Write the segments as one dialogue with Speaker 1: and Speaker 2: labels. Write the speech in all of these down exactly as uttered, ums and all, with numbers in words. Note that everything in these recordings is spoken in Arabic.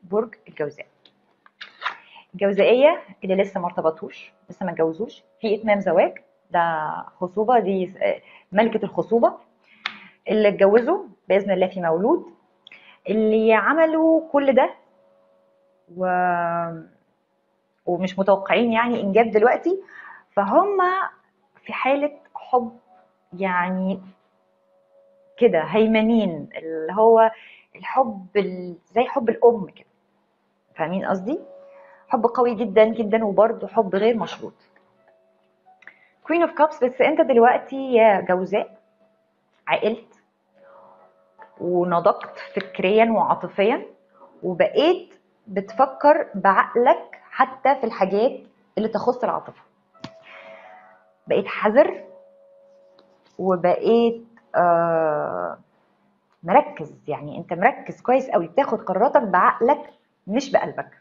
Speaker 1: برج الجوزاء. الجوزائيه اللي لسه ما ارتبطوش، لسه ما اتجوزوش، في اتمام زواج، ده خصوبه، دي ملكه الخصوبه. اللي اتجوزوا باذن الله في مولود، اللي عملوا كل ده و... ومش متوقعين يعني انجاب دلوقتي، فهم في حاله حب يعني كده هيمنين، اللي هو الحب ال... زي حب الام كده، فاهمين قصدي؟ حب قوي جدا جدا، وبرضه حب غير مشروط. كوين اوف كابس. بس انت دلوقتي يا جوزاء عقلت ونضجت فكريا وعاطفيا، وبقيت بتفكر بعقلك حتى في الحاجات اللي تخص العاطفه. بقيت حذر، وبقيت آه مركز. يعني انت مركز كويس قوي، بتاخد قراراتك بعقلك مش بقلبك.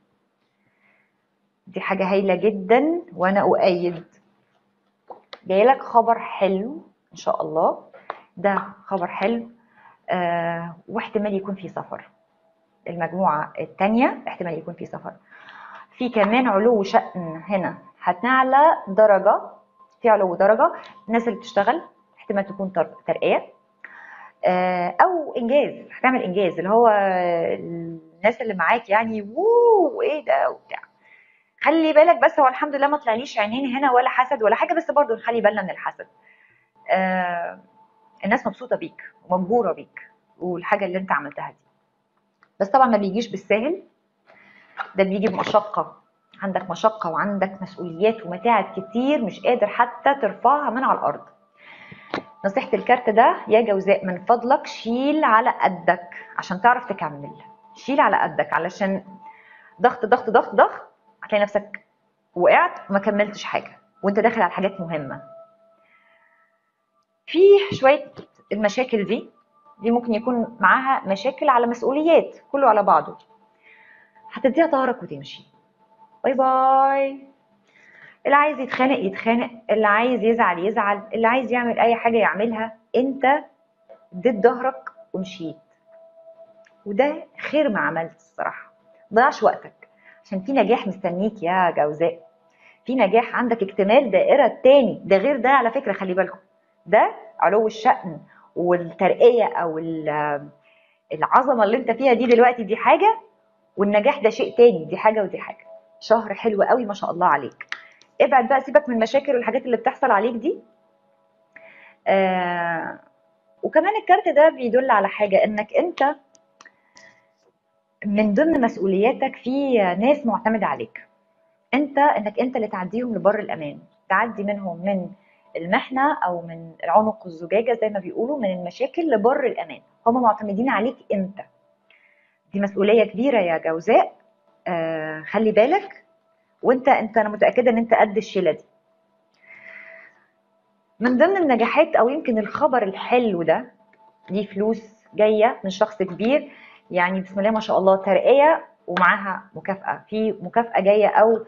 Speaker 1: دي حاجه هايله جدا، وانا اؤيد. جايلك خبر حلو ان شاء الله، ده خبر حلو. آه واحتمال يكون في سفر. المجموعه الثانيه احتمال يكون في سفر. في كمان علو شأن هنا، هتنعلى درجه، في علو درجه. الناس اللي بتشتغل احتمال تكون ترقيه او انجاز، هتعمل انجاز، اللي هو الناس اللي معاك يعني ووو ايه ده وبتاع. خلي بالك بس، هو الحمد لله ما طلعليش عينين هنا ولا حسد ولا حاجه، بس برضو نخلي بالنا من الحسد. آه الناس مبسوطه بيك ومبهوره بيك والحاجه اللي انت عملتها دي، بس طبعا ما بيجيش بالساهل، ده بيجي بمشقه. عندك مشقه وعندك مسؤوليات ومتاعب كتير، مش قادر حتى ترفعها من على الارض. نصيحة الكارت ده يا جوزاء، من فضلك شيل على قدك عشان تعرف تكمل. شيل على قدك، علشان ضغط ضغط ضغط ضغط هتلاقي نفسك وقعت وما كملتش حاجة وانت داخل على حاجات مهمة. في شوية المشاكل دي دي ممكن يكون معاها مشاكل على مسؤوليات، كله على بعضه. هتديها ظهرك وتمشي. باي باي. اللي عايز يتخانق يتخانق، اللي عايز يزعل يزعل، اللي عايز يعمل اي حاجة يعملها. انت اديت ظهرك ومشيت، وده خير ما عملت الصراحه. ضيعش وقتك، عشان في نجاح مستنيك يا جوزاء. في نجاح عندك، اكتمال دائره تاني، ده غير ده على فكره، خلي بالكم. ده علو الشأن والترقيه او العظمه اللي انت فيها دي دلوقتي، دي حاجه، والنجاح ده شيء تاني، دي حاجه ودي حاجه. شهر حلو قوي ما شاء الله عليك. ابعد بقى، سيبك من المشاكل والحاجات اللي بتحصل عليك دي. آه وكمان الكارت ده بيدل على حاجه، انك انت من ضمن مسؤولياتك في ناس معتمدة عليك. انت انك انت اللي تعديهم لبر الامان، تعدي منهم من المحنة او من العنق الزجاجة زي ما بيقولوا، من المشاكل لبر الامان. هم معتمدين عليك انت. دي مسؤولية كبيرة يا جوزاء. آه خلي بالك، وانت انت انا متأكدة ان انت قد الشيلة دي. من ضمن النجاحات او يمكن الخبر الحلو ده، دي فلوس جاية من شخص كبير، يعني بسم الله ما شاء الله، ترقية ومعاها مكافأة. في مكافأة جاية أو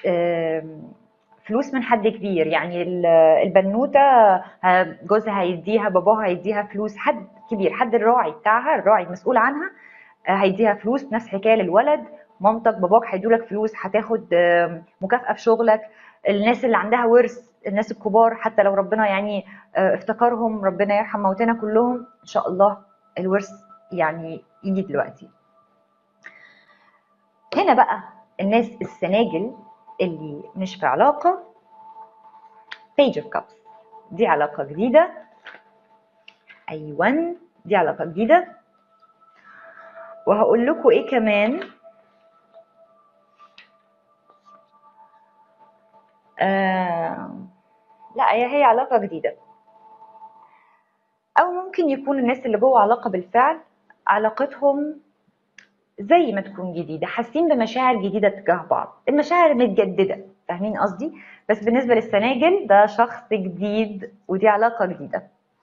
Speaker 1: فلوس من حد كبير، يعني البنوتة جوزها هيديها، باباها هيديها فلوس، حد كبير، حد الراعي بتاعها، الراعي المسؤول عنها هيديها فلوس. نفس حكاية للولد، مامتك باباك هيدولك فلوس، هتاخد مكافأة في شغلك. الناس اللي عندها ورث، الناس الكبار، حتى لو ربنا يعني افتكرهم، ربنا يرحم موتنا كلهم ان شاء الله، الورث يعني يجي دلوقتي. هنا بقى الناس السناجل اللي مش في علاقة، Page of Cups، دي علاقة جديدة. ايوه دي علاقة جديدة. وهقول لكم ايه كمان، آه لا هي هي علاقة جديدة، او ممكن يكون الناس اللي جوه علاقة بالفعل علاقتهم زي ما تكون جديدة، حاسين بمشاعر جديدة تجاه بعض، المشاعر متجددة، فاهمين قصدي؟ بس بالنسبة للسناجل ده شخص جديد ودي علاقة جديدة.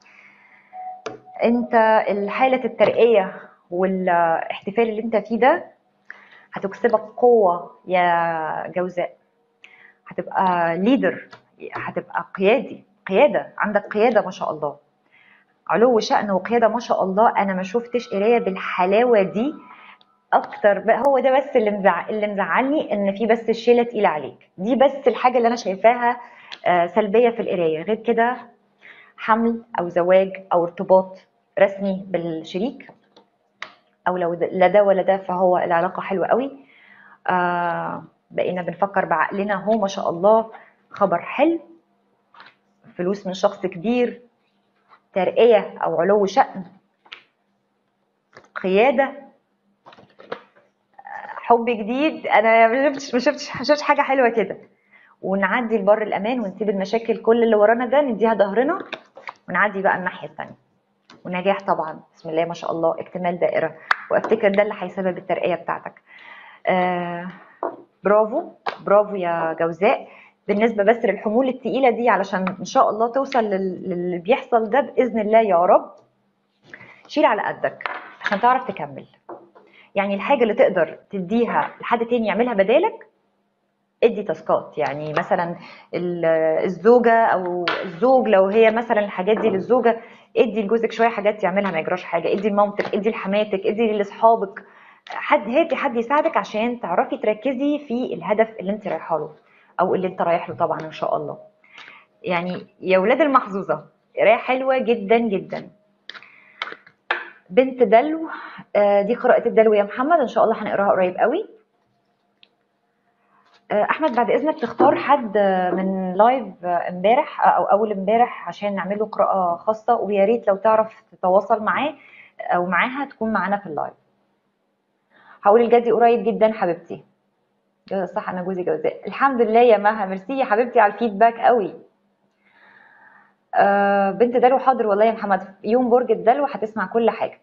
Speaker 1: انت حالة الترقية والاحتفال اللي انت فيه ده هتكسبك قوة يا جوزاء، هتبقى ليدر، هتبقى قيادي، قيادة، عندك قيادة ما شاء الله، علو شأن وقيادة ما شاء الله. انا ما شفتش قراية بالحلاوة دي اكتر بقى هو ده بس اللي مزع... اللي مزعلني، ان في بس الشيله تقيله عليك. دي بس الحاجه اللي انا شايفاها آه، سلبيه في القرايه. غير كده حمل او زواج او ارتباط رسمي بالشريك، او لو ده- لا ده ولا ده فهو العلاقه حلوه قوي. آه بقينا بنفكر بعقلنا، هو ما شاء الله خبر حلو، فلوس من شخص كبير، ترقيه او علو شأن، قياده، حب جديد. انا ما شفتش ما شفتش ما شفتش حاجه حلوه كده. ونعدي لبر الامان ونسيب المشاكل كل اللي ورانا ده نديها ظهرنا، ونعدي بقى الناحيه الثانيه. ونجاح طبعا، بسم الله ما شاء الله، اكتمال دائره. وافتكر ده اللي هيسبب الترقيه بتاعتك. آه برافو برافو يا جوزاء. بالنسبه بس للحمول الثقيله دي، علشان ان شاء الله توصل لل- للي بيحصل ده باذن الله يا رب، شيل على قدك عشان تعرف تكمل. يعني الحاجه اللي تقدر تديها لحد تاني يعملها بدالك، ادي تاسكات. يعني مثلا ال- الزوجه او الزوج، لو هي مثلا الحاجات دي للزوجه، ادي لجوزك شويه حاجات يعملها ما يجراش حاجه. ادي لمامتك، ادي لحماتك، ادي لاصحابك. حد هاتي حد يساعدك عشان تعرفي تركزي في الهدف اللي انت رايحه له، او اللي انت رايح له طبعا ان شاء الله. يعني يا ولاد المحظوظه، قرايه حلوه جدا جدا. بنت دلو، آه، دي قراءه الدلو يا محمد، ان شاء الله هنقراها قريب قوي. احمد بعد اذنك تختار حد من لايف امبارح او اول امبارح عشان نعمل له قراءه خاصه، ويا ريت لو تعرف تتواصل معاه او معاها تكون معانا في اللايف. هقول الجدي قريب جدا حبيبتي. جوز صح، انا جوزي جوزاء الحمد لله يا مها. ميرسي يا حبيبتي على الفيدباك قوي. آه بنت دلو، حاضر والله يا محمد، يوم برج الدلو هتسمع كل حاجه.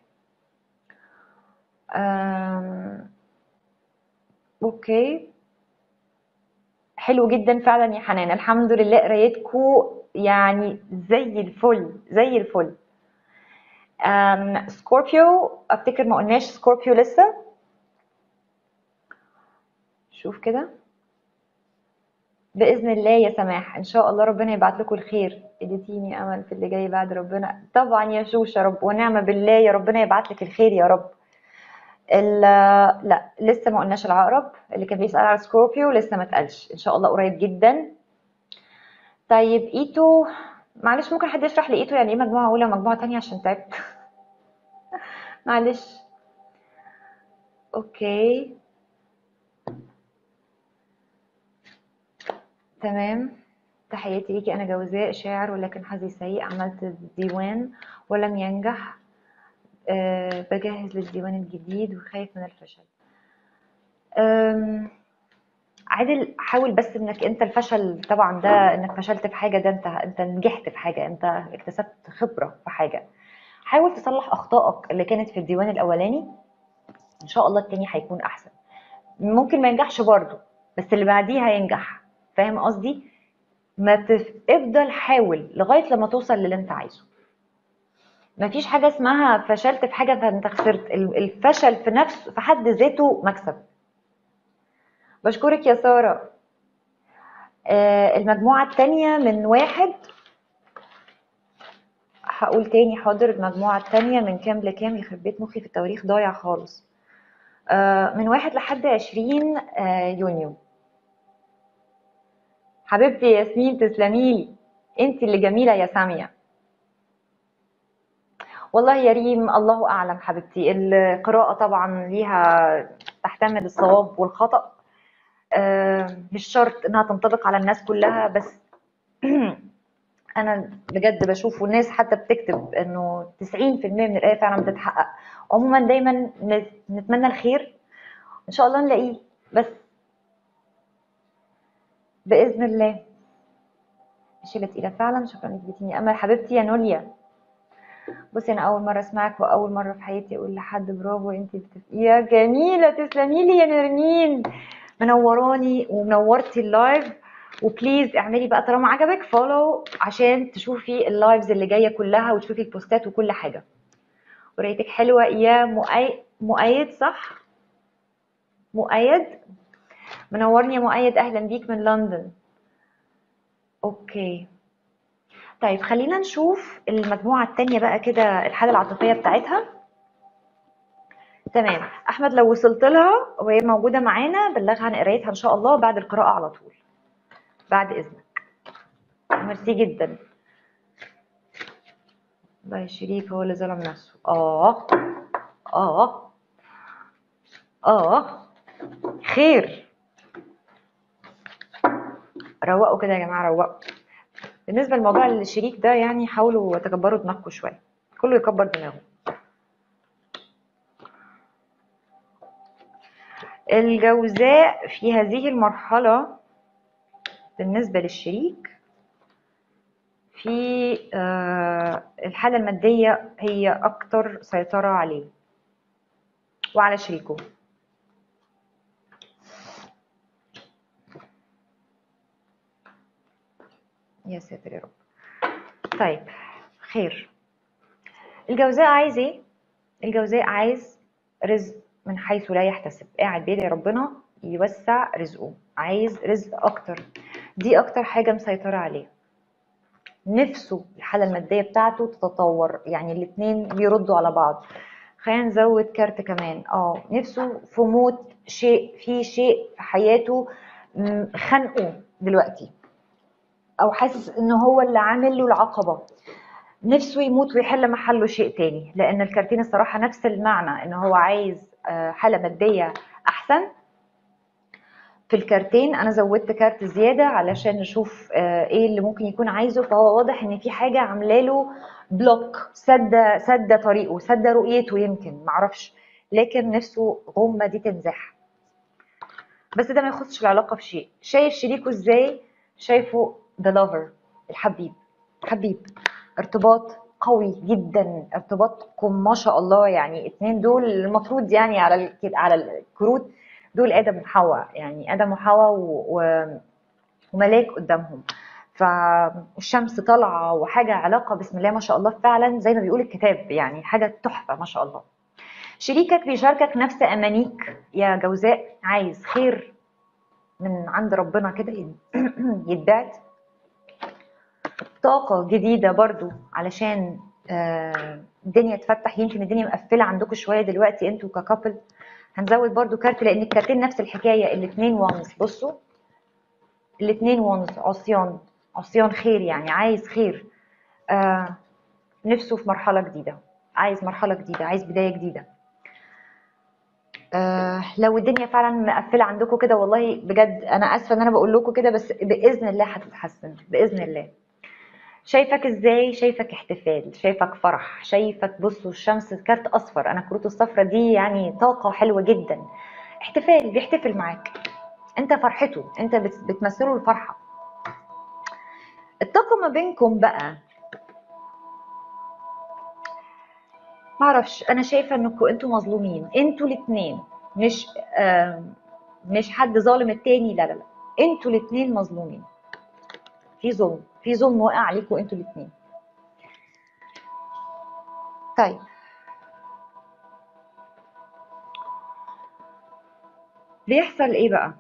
Speaker 1: آه اوكي، حلو جدا فعلا يا حنان، الحمد لله قرايتكم يعني زي الفل زي الفل. أم سكوربيو، افتكر ما قلناش سكوربيو لسه. شوف كده، باذن الله يا سماح ان شاء الله ربنا يبعت لكم الخير. اديتيني امل في اللي جاي بعد ربنا، طبعا يا شوش يا رب ونعم بالله، يا ربنا يبعت لك الخير يا رب. لا لسه ما قلناش العقرب، اللي كان بيسال على سكوربيو لسه ما اتقالش، ان شاء الله قريب جدا. طيب ايتو، معلش ممكن حد يشرح لي ايتو يعني ايه مجموعه اولى ومجموعه ثانيه عشان تعبت. معلش. اوكي تمام. تحياتي ليكي، أنا جوزاء شاعر ولكن حظي سيء، عملت ديوان ولم ينجح. أه بجهز للديوان الجديد وخايف من الفشل. عادل، حاول بس انك انت الفشل طبعا ده انك فشلت في حاجه، ده انت انت نجحت في حاجه، انت اكتسبت خبره في حاجه. حاول تصلح اخطائك اللي كانت في الديوان الاولاني، ان شاء الله التاني هيكون احسن. ممكن ما ينجحش برضه، بس اللي بعديه هينجح. فاهم قصدي؟ ما تف... افضل حاول لغايه لما توصل للي انت عايزه. مفيش حاجة اسمها فشلت في حاجة فانت خسرت. الفشل في نفس في حد ذاته مكسب. بشكرك يا سارة. آه المجموعة التانية من واحد، هقول تاني حاضر، المجموعة التانية من كام لكام؟ يخرب بيت مخي في التواريخ ضايع خالص. آه من واحد لحد عشرين آه يونيو. حبيبتي ياسمين تسلميلي، انت اللي جميلة يا سامية. والله يا ريم الله اعلم حبيبتي، القراءة طبعا ليها تحتمل الصواب والخطأ. آه، مش شرط انها تنطبق على الناس كلها، بس انا بجد بشوف والناس حتى بتكتب انه تسعين في المية من الآية فعلا بتتحقق. عموما دايما نتمنى الخير، ان شاء الله نلاقيه بس باذن الله. شيلة تقيلة فعلا، شكرا انك اديتيني امل حبيبتي يا نوليا. بصي انا اول مره اسمعك واول مره في حياتي اقول لحد برافو انت بتف... يا جميله تسلمي لي يا نرمين، منوراني ومنورتي اللايف. وبليز اعملي بقى طالما عجبك فولو عشان تشوفي اللايفز اللي جايه كلها وتشوفي البوستات وكل حاجه. قرايتك حلوه يا مؤيد. مؤيد صح؟ مؤيد منورني يا مؤيد، اهلا بيك من لندن. اوكي طيب خلينا نشوف المجموعه الثانيه بقى كده، الحاله العاطفيه بتاعتها. تمام. احمد لو وصلت لها وهي موجوده معانا بلغها عن قرايتها ان شاء الله بعد القراءه على طول، بعد اذنك. ميرسي جدا. والله الشريك هو اللي ظلم نفسه. اه اه اه خير. روقوا كده يا جماعه، روقوا. بالنسبه لموضوع الشريك ده يعني حاولوا تكبروا دماغكم شويه، كله يكبر دماغه. الجوزاء في هذه المرحله بالنسبه للشريك في آه الحاله الماديه هي اكتر سيطره عليه وعلى شريكه. يا ساتر يا رب. طيب خير. الجوزاء عايز ايه؟ الجوزاء عايز رزق من حيث لا يحتسب، قاعد بيدعي ربنا يوسع رزقه، عايز رزق اكتر، دي اكتر حاجة مسيطرة عليه. نفسه الحالة المادية بتاعته تتطور، يعني الاتنين بيردوا على بعض. خلينا نزود كارت كمان. اه نفسه في موت شيء، في شيء في حياته خنقه دلوقتي، او حاسس انه هو اللي عامل له العقبة، نفسه يموت ويحل محله شيء تاني. لان الكارتين الصراحة نفس المعنى، ان هو عايز حالة مادية احسن. في الكارتين انا زودت كارت زيادة علشان نشوف ايه اللي ممكن يكون عايزه. فهو واضح ان في حاجة عامله له بلوك، سد سد طريقه، سد رؤيته، يمكن معرفش، لكن نفسه غمة دي تنزح. بس ده ما يخصش العلاقة في شيء. شايف شريكه ازاي؟ شايفه ذا لوفر، الحبيب، حبيب، ارتباط قوي جدا، ارتباطكم ما شاء الله. يعني اتنين دول المفروض يعني على على الكروت دول ادم وحواء، يعني ادم وحواء وملاك قدامهم. فالشمس طالعه وحاجه علاقه بسم الله ما شاء الله، فعلا زي ما بيقول الكتاب، يعني حاجه تحفه ما شاء الله. شريكك بيشاركك نفس امانيك يا جوزاء، عايز خير من عند ربنا كده يتبعت. طاقة جديدة برضو علشان الدنيا تفتح. يمكن الدنيا مقفلة عندكم شوية دلوقتي انتوا ككابل. هنزود برضو كارت لان الكارتين نفس الحكاية، الاتنين وانس. بصوا الاتنين وانس، عصيان، عصيان خير، يعني عايز خير. آه نفسه في مرحلة جديدة، عايز مرحلة جديدة، عايز بداية جديدة. آه لو الدنيا فعلا مقفلة عندكم كده، والله بجد انا اسفة ان انا بقول لكم كده، بس باذن الله هتتحسن باذن الله. شايفك ازاي؟ شايفك احتفال، شايفك فرح، شايفك بصوا الشمس كارت اصفر. انا الكروت الصفرة دي يعني طاقة حلوة جدا، احتفال، بيحتفل معاك، انت فرحته، انت بتمثله الفرحة. الطاقة ما بينكم بقى معرفش، انا شايفة انكم انتوا مظلومين، انتوا الاتنين، مش آه مش حد ظالم التاني، لا لا لا، انتوا الاتنين مظلومين، في ظلم، في ظلم واقع عليكم انتوا الاتنين. طيب بيحصل ايه بقى؟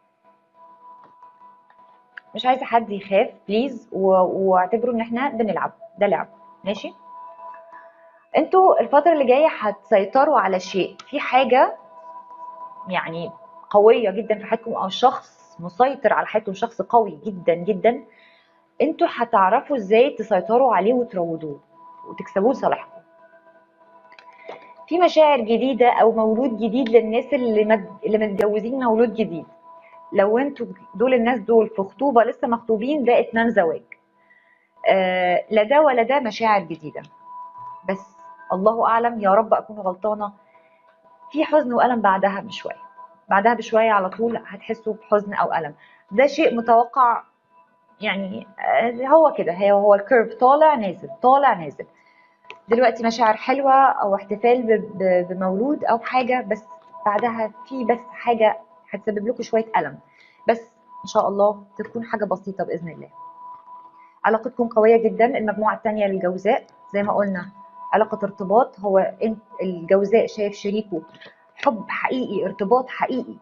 Speaker 1: مش عايزه حد يخاف بليز، واعتبروا ان احنا بنلعب، ده لعب ماشي. انتوا الفتره اللي جايه هتسيطروا على شيء، في حاجه يعني قويه جدا في حياتكم، او شخص مسيطر على حياتكم، شخص قوي جدا جدا. انتوا هتعرفوا ازاي تسيطروا عليه وتروضوه وتكسبوه لصالحكم. في مشاعر جديده او مولود جديد للناس اللي مد... اللي متجوزين مولود جديد. لو انتوا دول الناس دول في خطوبه لسه مخطوبين، ده اتمام زواج. آه لا ده ولا ده، مشاعر جديده، بس الله اعلم، يا رب اكون غلطانه. في حزن والم بعدها بشويه، بعدها بشويه على طول هتحسوا بحزن او الم. ده شيء متوقع، يعني هو كده، هي هو الكيرف طالع نازل طالع نازل. دلوقتي مشاعر حلوه او احتفال بمولود او حاجه، بس بعدها في بس حاجه هتسبب لكم شويه الم، بس ان شاء الله تكون حاجه بسيطه باذن الله. علاقتكم قويه جدا. المجموعه الثانيه للجوزاء زي ما قلنا علاقه ارتباط، هو انت الجوزاء شايف شريكه حب حقيقي، ارتباط حقيقي.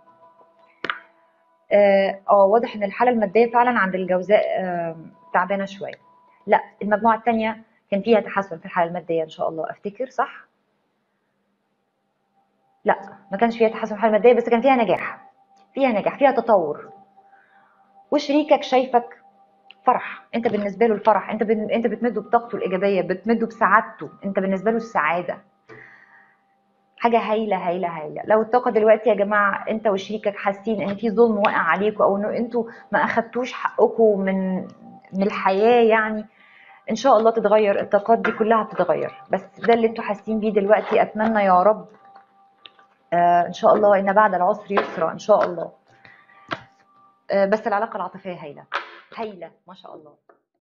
Speaker 1: اه, آه واضح ان الحاله الماديه فعلا عند الجوزاء آه تعبانه شويه. لا المجموعه الثانيه كان فيها تحسن في الحاله الماديه ان شاء الله، افتكر صح. لا ما كانش فيها تحسن في الحاله الماديه، بس كان فيها نجاح، فيها نجاح، فيها تطور. وشريكك شايفك فرح، انت بالنسبه له الفرح، انت بن... انت بتمده بطاقته الايجابيه، بتمده بسعادته، انت بالنسبه له السعاده. حاجه هايله هايله هايله. لو الطاقه دلوقتي يا جماعه انت وشريكك حاسين ان في ظلم واقع عليكم، او انه انتوا ما اخدتوش حقكم من من الحياه يعني، ان شاء الله تتغير. الطاقات دي كلها بتتغير، بس ده اللي انتوا حاسين بيه دلوقتي. اتمنى يا رب آه ان شاء الله ان بعد العسر يسرا ان شاء الله. آه بس العلاقه العاطفيه هايله هايله ما شاء الله.